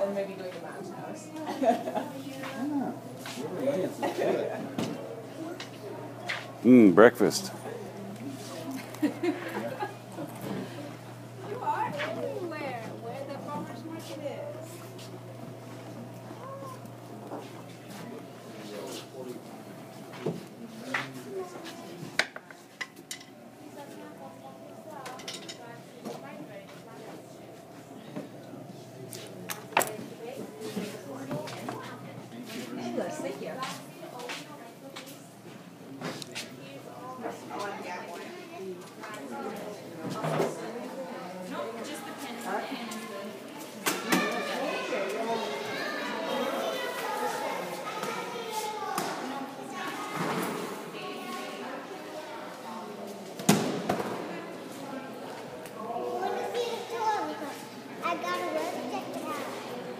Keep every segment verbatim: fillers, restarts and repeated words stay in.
then maybe going to Mom's house. Mmm, breakfast. You are everywhere where the farmer's market is. Fabulous, thank you. I got a road check it out.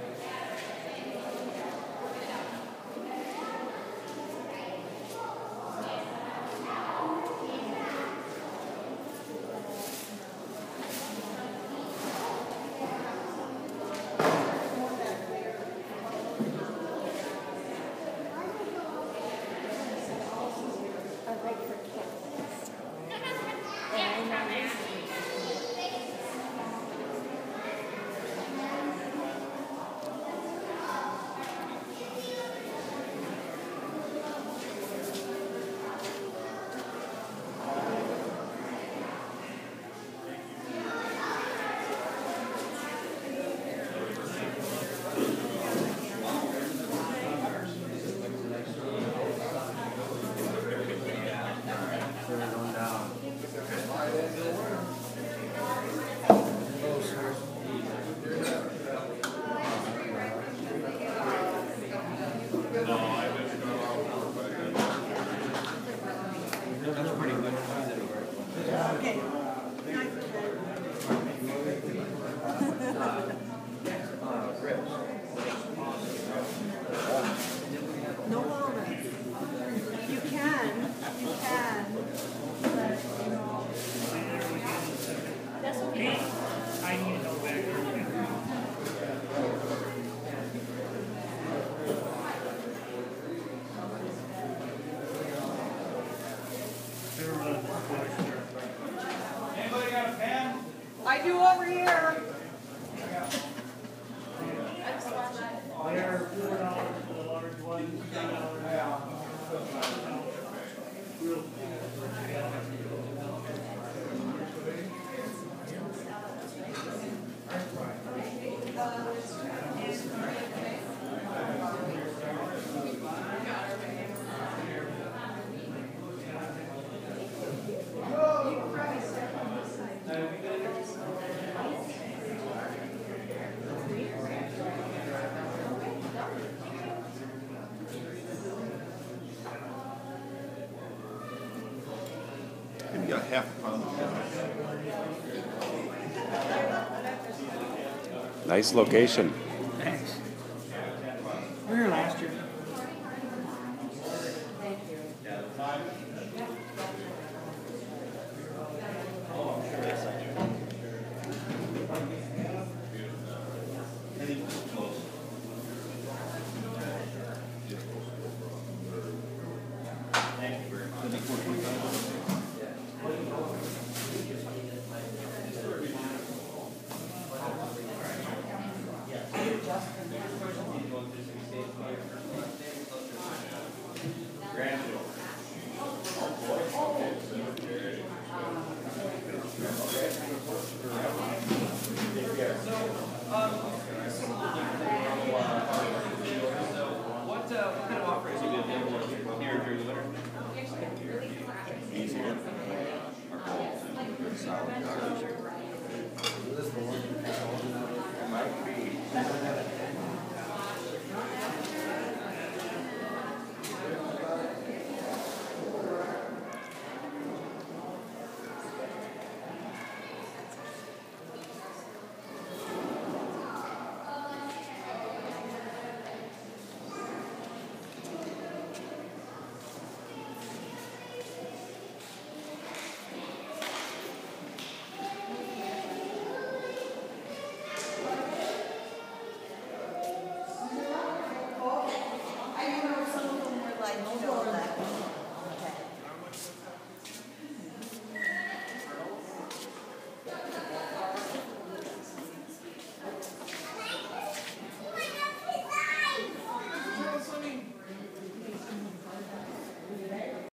No longer. You can. You can. But, you know. That's okay. I need to know back. Anybody got a pen? I do over here. They're four dollars for the large one, three dollars. You got half a pound of Nice location. Thanks. We were here last year. What, uh, what kind of offerings you been able to here during the winter? Easy. Our goal is solid.